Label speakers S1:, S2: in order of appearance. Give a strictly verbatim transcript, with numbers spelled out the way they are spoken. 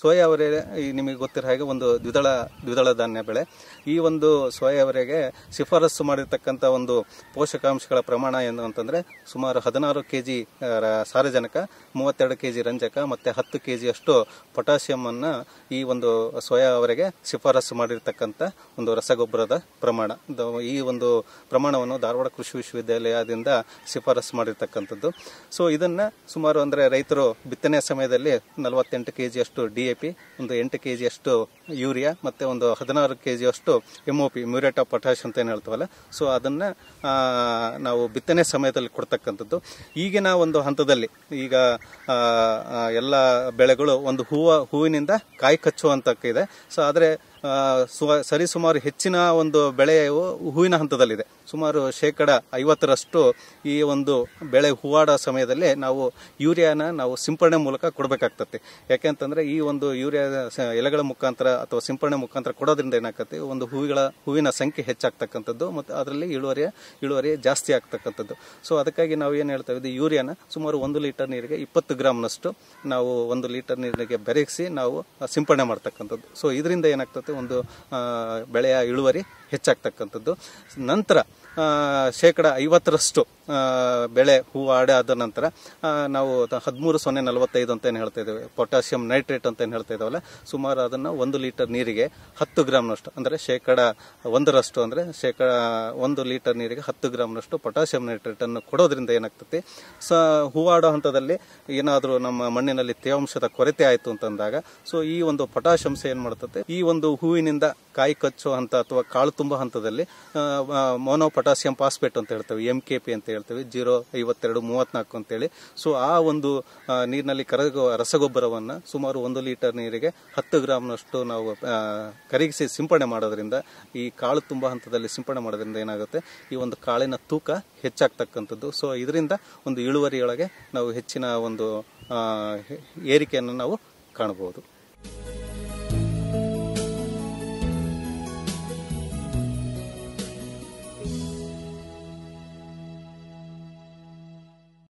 S1: Soya ಅವರೆ ನಿಮಗೆ ಗೊತ್ತಿರೋ ಹಾಗೆ ಒಂದು ದ್ವಿದಳ ದ್ವಿದಳ ಧಾನ್ಯ ಬೆಳೆ. ಈ ಒಂದು ಸೋಯಾ ಅವರೆಗೆ ಶಿಫಾರಸು ಮಾಡಿರ್ತಕ್ಕಂಥ ಒಂದು ಪೋಷಕಾಂಶಗಳ ಪ್ರಮಾಣ ಏನು ಅಂತಂದ್ರೆ ಸುಮಾರು ಹದಿನಾರು ಕೆಜಿ ಸಾರಜನಕ, ಮೂವತ್ತೆರಡು ಕೆಜಿ ರಂಜಕ ಮತ್ತೆ ಹತ್ತು ಕೆಜಿ ಅಷ್ಟು ಪೊಟ್ಯಾಷಿಯಂ ಅನ್ನ ಈ ಒಂದು ಸೋಯಾ ಅವರೆಗೆ ಶಿಫಾರಸು ಮಾಡಿರ್ತಕ್ಕಂಥ ಒಂದು ರಸಗೊಬ್ಬರದ ಪ್ರಮಾಣ. ಈ ಒಂದು ಪ್ರಮಾಣವನ್ನು ಧಾರವಾಡ ಕೃಷಿ ವಿಶ್ವವಿದ್ಯಾಲಯದಿಂದ ಶಿಫಾರಸು ಮಾಡಿರ್ತಕ್ಕಂಥದ್ದು. ಸೊ ಇದನ್ನ ಸುಮಾರು ಅಂದ್ರೆ ರೈತರು ಬಿತ್ತನೆ ಸಮಯದಲ್ಲಿ ನಲವತ್ತೆಂಟು ಕೆಜಿ ಅಷ್ಟು ಡಿಎಪಿ, ಒಂದು ಎಂಟು ಕೆಜಿ ಅಷ್ಟು ಯೂರಿಯಾ ಮತ್ತೆ ಒಂದು ಹದಿನಾರು ಕೆಜಿ ಅಷ್ಟು ಎಂಒಪಿ ಮ್ಯೂರೇಟ್ ಆಫ್ ಪೊಟ್ಯಾಶ್ ಅಂತ ಏನ್ ಹೇಳ್ತೀವಲ್ಲ, ಸೊ ಅದನ್ನ ನಾವು ಬಿತ್ತನೆ ಸಮಯದಲ್ಲಿ ಕೊಡ್ತಕ್ಕಂಥದ್ದು. ಈಗಿನ ಒಂದು ಹಂತದಲ್ಲಿ ಈಗ ಎಲ್ಲ ಬೆಳೆಗಳು ಒಂದು ಹೂವ ಹೂವಿನಿಂದ ಕಾಯಿ ಕಚ್ಚುವಂತಕ್ಕಿದೆ. ಸೊ ಆದ್ರೆ ಸರಿ ಸುಮಾರು ಹೆಚ್ಚಿನ ಒಂದು ಬೆಳೆಯು ಹೂವಿನ ಹಂತದಲ್ಲಿದೆ. ಸುಮಾರು ಶೇಕಡ ಐವತ್ತರಷ್ಟು ಈ ಒಂದು ಬೆಳೆ ಹೂವಾಡೋ ಸಮಯದಲ್ಲಿ ನಾವು ಯೂರಿಯಾನ ನಾವು ಸಿಂಪಡಣೆ ಮೂಲಕ ಕೊಡಬೇಕಾಗ್ತದೆ. ಯಾಕೆಂತಂದ್ರೆ ಈ ಒಂದು ಯೂರಿಯಾ ಎಲೆಗಳ ಮುಖಾಂತರ ಅಥವಾ ಸಿಂಪಡಣೆ ಮುಖಾಂತರ ಕೊಡೋದ್ರಿಂದ ಏನಾಗ್ತದೆ, ಒಂದು ಹೂವಿಗಳ ಹೂವಿನ ಸಂಖ್ಯೆ ಹೆಚ್ಚಾಗ್ತಕ್ಕಂಥದ್ದು ಮತ್ತು ಅದರಲ್ಲಿ ಇಳುವರಿಯ ಇಳುವರಿ ಜಾಸ್ತಿ ಆಗ್ತಕ್ಕಂಥದ್ದು. ಸೊ ಅದಕ್ಕಾಗಿ ನಾವು ಏನು ಹೇಳ್ತಾ ಇದ್ದೀವಿ, ಯೂರಿಯಾನ ಸುಮಾರು ಒಂದು ಲೀಟರ್ ನೀರಿಗೆ ಇಪ್ಪತ್ತು ಗ್ರಾಮ್ನಷ್ಟು ನಾವು ಒಂದು ಲೀಟರ್ ನೀರಿಗೆ ಬೆರೆಸಿ ನಾವು ಸಿಂಪಡಣೆ ಮಾಡ್ತಕ್ಕಂಥದ್ದು. ಸೊ ಇದರಿಂದ ಏನಾಗ್ತದೆ, ಒಂದು ಬೆಳೆಯ ಇಳುವರಿ ಹೆಚ್ಚಾಗ್ತಕ್ಕಂಥದ್ದು. ನಂತರ ಶೇಕಡ ಐವತ್ತರಷ್ಟು ಬೆಳೆ ಹೂವು ಆಡ ನಂತರ ನಾವು ಹದಿಮೂರು ಸೊನ್ನೆ ನಲವತ್ತೈದು ಅಂತ ಏನು ಹೇಳ್ತಾ ಇದ್ದೇವೆ, ಪೊಟ್ಯಾಷಿಯಂ ನೈಟ್ರೇಟ್ ಅಂತ ಏನು ಹೇಳ್ತಾ ಇದ್ದಾವಲ್ಲ, ಸುಮಾರು ಅದನ್ನು ಒಂದು ಲೀಟರ್ ನೀರಿಗೆ ಹತ್ತು ಗ್ರಾಮ್ನಷ್ಟು ಅಂದರೆ ಶೇಕಡ ಒಂದರಷ್ಟು ಅಂದರೆ ಶೇಕಡ ಒಂದು ಲೀಟರ್ ನೀರಿಗೆ ಹತ್ತು ಗ್ರಾಮ್ನಷ್ಟು ಪೊಟ್ಯಾಷಿಯಂ ನೈಟ್ರೇಟ್ ಅನ್ನು ಕೊಡೋದ್ರಿಂದ ಏನಾಗ್ತದೆ, ಸ ಹೂವಾಡೋ ಹಂತದಲ್ಲಿ ಏನಾದರೂ ನಮ್ಮ ಮಣ್ಣಿನಲ್ಲಿ ತೇವಾಂಶದ ಕೊರತೆ ಆಯಿತು ಅಂತಂದಾಗ ಸೊ ಈ ಒಂದು ಪೊಟ್ಯಾಷಿಯಂಶ ಏನು ಮಾಡ್ತದೆ, ಈ ಒಂದು ಹೂವಿನಿಂದ ಕಾಯಿ ಕಚ್ಚೋ ಹಂತ ಅಥವಾ ಕಾಳು ತುಂಬೋ ಹಂತದಲ್ಲಿ ಮೋನೋ ಪೊಟ್ಯಾಷಿಯಂ ಫಾಸ್ಫೇಟ್ ಅಂತ ಹೇಳ್ತೇವೆ, ಎಂ ಕೆ ಪಿ ಅಂತ ಹೇಳ್ತೇವೆ, ಜೀರೋ ಐವತ್ತೆರಡು ಮೂವತ್ನಾಲ್ಕು ಅಂತೇಳಿ. ಸೊ ಆ ಒಂದು ನೀರಿನಲ್ಲಿ ಕರಗುವ ರಸಗೊಬ್ಬರವನ್ನು ಸುಮಾರು ಒಂದು ಲೀಟರ್ ನೀರಿಗೆ ಹತ್ತು ಗ್ರಾಮ್ನಷ್ಟು ನಾವು ಕರಗಿಸಿ ಸಿಂಪಡಣೆ ಮಾಡೋದ್ರಿಂದ, ಈ ಕಾಳು ತುಂಬ ಹಂತದಲ್ಲಿ ಸಿಂಪಡಣೆ ಮಾಡೋದ್ರಿಂದ ಏನಾಗುತ್ತೆ, ಈ ಒಂದು ಕಾಳಿನ ತೂಕ ಹೆಚ್ಚಾಗ್ತಕ್ಕಂಥದ್ದು. ಸೊ ಇದರಿಂದ ಒಂದು ಇಳುವರಿಯೊಳಗೆ ನಾವು ಹೆಚ್ಚಿನ ಒಂದು ಏರಿಕೆಯನ್ನು ನಾವು ಕಾಣಬಹುದು.